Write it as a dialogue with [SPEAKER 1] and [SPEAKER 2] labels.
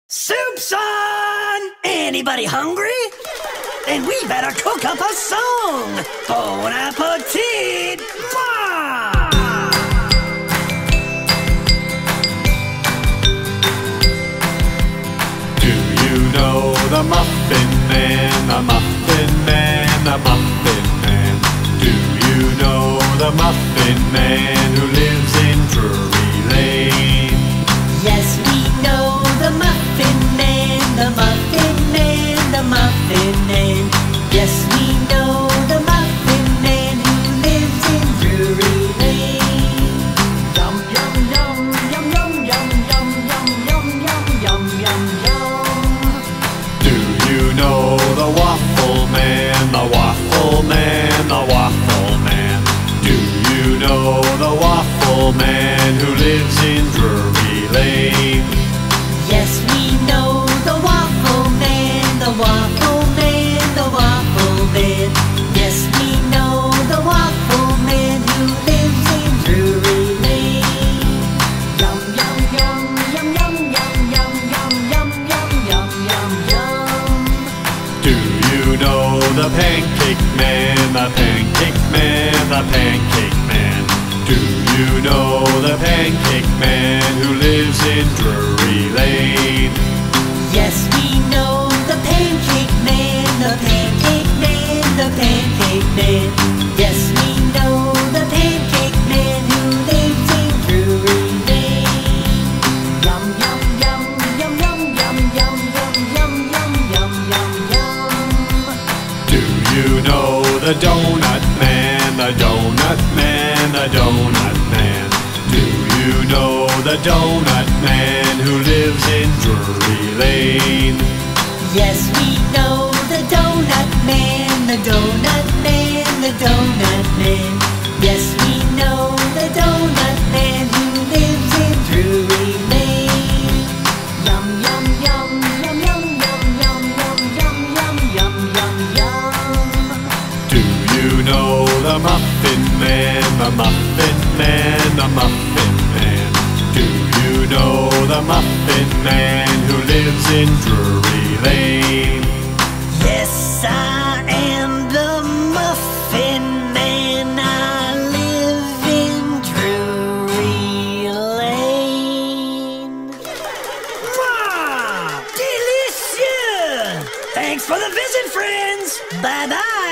[SPEAKER 1] Soup's on! Anybody hungry? Then we better cook up a song! Bon appetit! Mwah!
[SPEAKER 2] Do you know the Muffin Man, the Muffin Man, the Muffin Man? Do you know the Muffin Man who lives in Drury Lane?
[SPEAKER 3] Yes, we know the Muffin Man, the Muffin Man, the Muffin Man. Yes, we know the Muffin Man who lives in Drury Lane. Yum, yum, yum, yum, yum, yum, yum, yum, yum, yum, yum, yum.
[SPEAKER 2] Do you know the Waffle Man, the Waffle Man, the Waffle Man? Do you know the Waffle Man who lives in Drury Lane?
[SPEAKER 3] Yes, we know the Waffle Man, the Waffle Man, the Waffle Man. Yes, we know the Waffle Man who lives in Drury Lane. Yum, yum, yum, yum, yum, yum, yum, yum, yum, yum, yum, yum, yum.
[SPEAKER 2] Do you know the Pancake Man, the Pancake Man, the Pancake Man? Do you know the Pancake Man who lives in Drury Lane?
[SPEAKER 3] Yes, we know the Pancake Man, the Pancake Man, the Pancake Man. Yes, we know the Pancake Man who lives in Drury Lane. Yum, yum, yum, yum, yum, yum, yum, yum, yum, yum, yum, yum, yum.
[SPEAKER 2] Do you know the Donut Man, the Donut Man, the Donut Man? Do you know the Donut Man who lives in Drury Lane?
[SPEAKER 3] Yes, we know the Donut Man, the Donut Man, the Donut Man. Yes, we know the Donut Man who lives in Drury Lane. Yum, yum, yum, yum, yum, yum, yum, yum, yum, yum, yum, yum, yum.
[SPEAKER 2] Do you know the Muffin Man, the Muffin Man, the Muffin Man? Do you know the Muffin Man who lives in Drury Lane?
[SPEAKER 1] Yes, I am the Muffin Man. I live in Drury Lane. Mwah! Delicious! Thanks for the visit, friends! Bye-bye!